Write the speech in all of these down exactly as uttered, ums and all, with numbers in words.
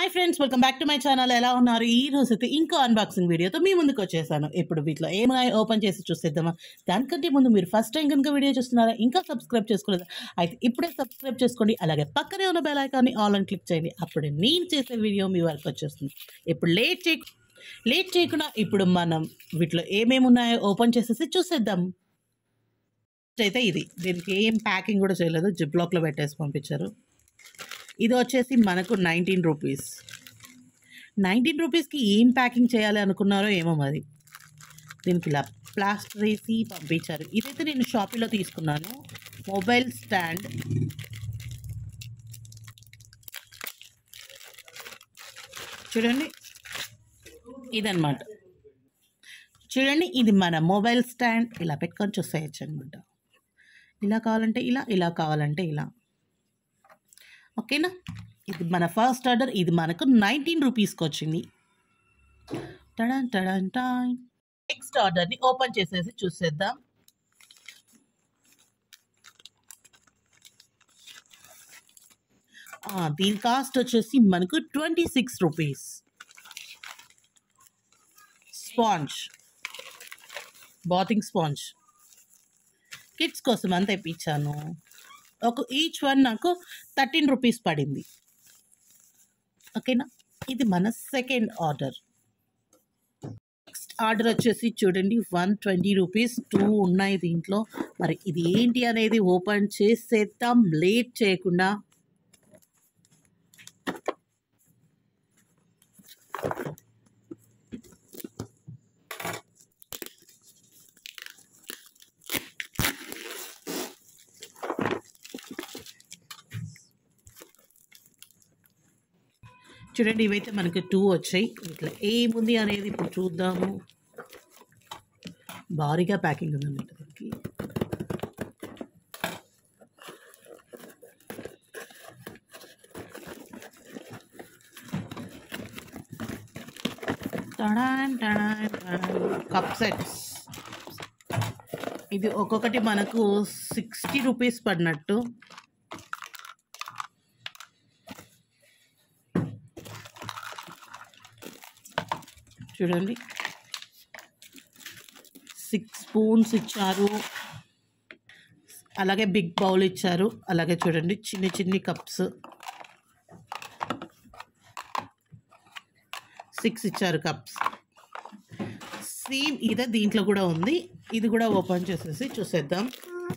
Hi friends, welcome back to my channel. ఎలా ఉన్నారు? ఈ రోజు అయితే ఇంకో అన్బాక్సింగ్ వీడియోతో మీ ముందుకు వచ్చేసాను. ఇప్పుడు వీటిలో ఏమై ఓపెన్ చేసి చూసేద్దామా? దానికంటే ముందు మీరు ఫస్ట్ టైం కనుక వీడియో చూస్తున్నారా, ఇంకా సబ్స్క్రైబ్ చేసుకోలేదు అయితే ఇప్పుడే సబ్స్క్రైబ్ చేసుకోండి. అలాగే పక్కనే ఉన్న బెల్ ఐకాన్ని ఆల్ అని క్లిక్ చేయండి. అప్పుడే నేను చేసే వీడియో మీ వరకు వచ్చేస్తుంది. ఇప్పుడు లేట్ చేయ లేట్ చేయకుండా ఇప్పుడు మనం వీటిలో ఏమేమి ఉన్నాయో ఓపెన్ చేసేసి చూసేద్దాం. అయితే ఇది దీనికి ఏం ప్యాకింగ్ కూడా చేయలేదు, జిప్ లాక్లో పెట్టేసి పంపించారు. ఇది వచ్చేసి మనకు నైన్టీన్ రూపీస్ నైన్టీన్ రూపీస్కి ఏం ప్యాకింగ్ చేయాలి అనుకున్నారో ఏమో మరి. దీనికి ఇలా ప్లాస్టర్ వేసి పంపించారు. ఇదైతే నేను షాపీలో తీసుకున్నాను. మొబైల్ స్టాండ్, చూడండి ఇదన్నమాట. చూడండి ఇది మన మొబైల్ స్టాండ్. ఇలా పెట్టుకొని చూసేయచ్చు అనమాట. ఇలా కావాలంటే ఇలా, ఇలా కావాలంటే ఇలా. ఓకేనా? ఇది మన ఫస్ట్ ఆర్డర్. ఇది మనకు నైన్టీన్ రూపీస్కి వచ్చింది. టడాన్ టడాన్ టాయ్. నెక్స్ట్ ఆర్డర్ని ఓపెన్ చేసేసి చూసేద్దాం. దీని కాస్ట్ వచ్చేసి మనకు twenty six rupees. Sponge, bathing sponge kids కోసం అంతా తెప్పించాను. ఒక ఈచ్ వన్ నాకు థర్టీన్ రూపీస్ పడింది. ఓకేనా? ఇది మన సెకండ్ ఆర్డర్. నెక్స్ట్ ఆర్డర్ వచ్చేసి చూడండి వన్ ట్వంటీ రూపీస్. టూ ఉన్నాయి దీంట్లో. మరి ఇది ఏంటి అనేది ఓపెన్ చేసేద్దాం లేట్ చేయకుండా. చూడండి ఇవైతే మనకి టూ వచ్చాయి. ఇట్లా ఏముంది అనేది ఇప్పుడు చూద్దాము. భారీగా ప్యాకింగ్ ఉందన్నమాట దీనికి. టడాన్ టడాన్ టడాన్. Cup sets. ఇది ఒక్కొక్కటి మనకు సిక్స్టీ రూపీస్ పడినట్టు. చూడండి సిక్స్ స్పూన్స్ ఇచ్చారు. అలాగే బిగ్ బౌల్ ఇచ్చారు. అలాగే చూడండి చిన్ని చిన్ని కప్స్ సిక్స్ ఇచ్చారు కప్స్. సేమ్ ఇదే దీంట్లో కూడా ఉంది. ఇది కూడా ఓపెన్ చేసేసి చూసేద్దాం.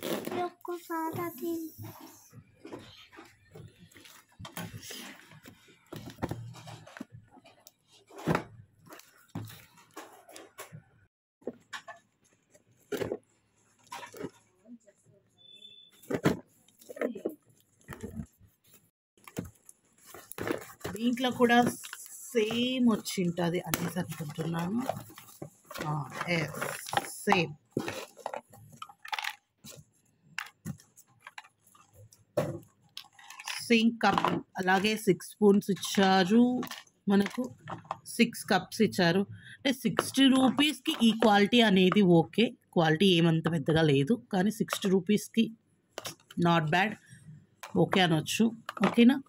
దీంట్లో కూడా సేమ్ వచ్చి ఉంటుంది అనేసి అనుకుంటున్నాను. Same same cup. అలాగే సిక్స్ స్పూన్స్ ఇచ్చారు. మనకు సిక్స్ కప్స్ ఇచ్చారు. అంటే సిక్స్టీ రూపీస్కి ఈ క్వాలిటీ అనేది ఓకే. క్వాలిటీ ఏమంత పెద్దగా లేదు, కానీ సిక్స్టీ రూపీస్కి నాట్ బ్యాడ్, ఓకే అనొచ్చు. ఓకేనా?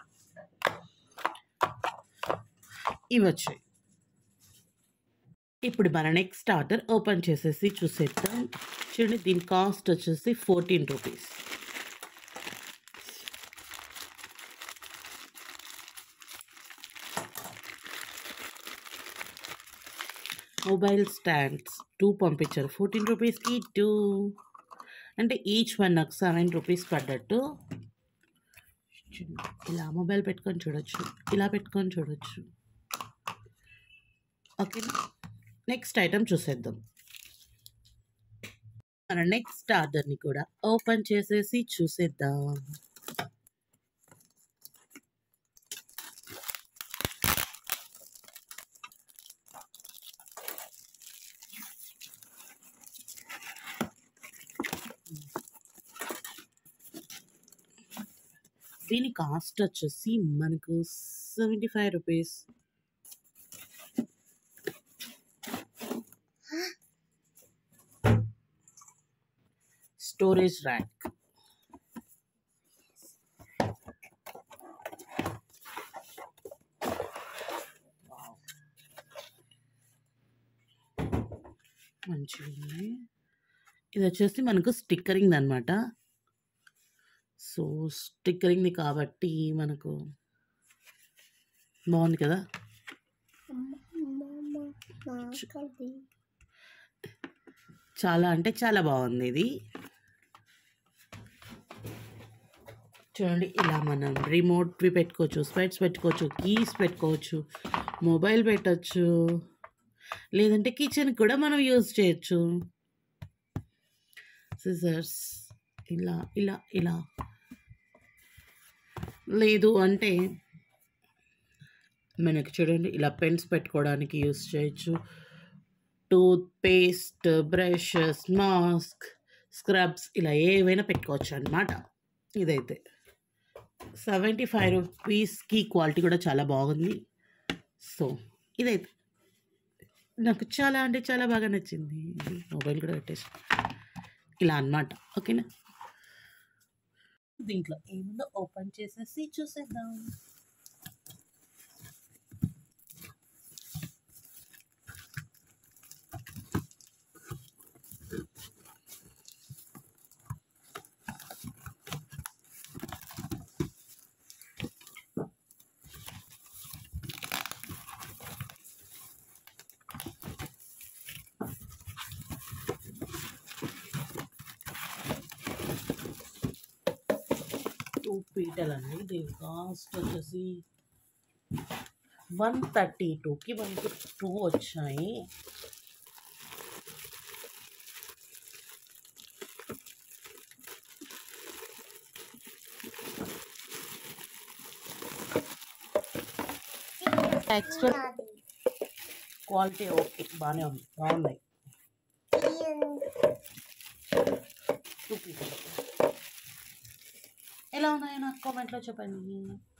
ఇవి వచ్చాయి. ఇప్పుడు మన నెక్స్ట్ ఆర్డర్ ఓపెన్ చేసేసి చూసేద్దాం. చూడండి దీని కాస్ట్ వచ్చేసి fourteen rupees. Mobile stands two పంపించారు. ఫోర్టీన్ రూపీస్కి టూ అంటే ఈచ్ వన్ నాకు సెవెన్ రూపీస్ పడ్డట్టు. ఇలా మొబైల్ పెట్టుకొని చూడొచ్చు, ఇలా పెట్టుకొని చూడొచ్చు. ఓకేనా? నెక్స్ట్ ఐటమ్ చూసేద్దాం. మన నెక్స్ట్ ఆర్డర్ని కూడా ఓపెన్ చేసేసి చూసేద్దాం. దీని కాస్ట్ వచ్చేసి మనకు seventy five rupees. Storage rack. మంచిగా ఉంది. ఇది వచ్చేసి మనకు స్టిక్కరింగ్ అనమాట. సో స్టిక్కరింగ్ది కాబట్టి మనకు బాగుంది కదా. చాలా అంటే చాలా బాగుంది ఇది. చూడండి, ఇలా మనం రిమోట్వి పెట్టుకోవచ్చు, స్పెట్స్ పెట్టుకోవచ్చు, కీస్ పెట్టుకోవచ్చు, మొబైల్ పెట్టచ్చు, లేదంటే కిచెన్కి కూడా మనం యూజ్ చేయొచ్చు. సిజర్స్ ఇలా ఇలా ఇలా, లేదు అంటే మనకి చూడండి ఇలా పెన్స్ పెట్టుకోవడానికి యూజ్ చేయొచ్చు. Toothpaste, brushes, mask, scrubs ఇలా ఏవైనా పెట్టుకోవచ్చు అనమాట. ఇదైతే సెవెంటీ ఫైవ్ రూపీస్కి క్వాలిటీ కూడా చాలా బాగుంది. సో ఇదైతే నాకు చాలా అంటే చాలా బాగా నచ్చింది. మొబైల్ కూడా పెట్టేసి ఇలా అన్నమాట. ఓకేనా, దీంట్లో ఏముందో ఓపెన్ చేసేసి చూసేద్దాం. టూ పీటలండి. దీని కాస్ట్ వచ్చేసి వన్ థర్టీ టూకి మనకి టూ వచ్చాయి. టెక్స్చర్ క్వాలిటీ ఓకే, బాగానే ఉంది, బాగున్నాయి. టూ పీటలు ఎలా ఉన్నాయో నాకు కామెంట్లో చెప్పండి.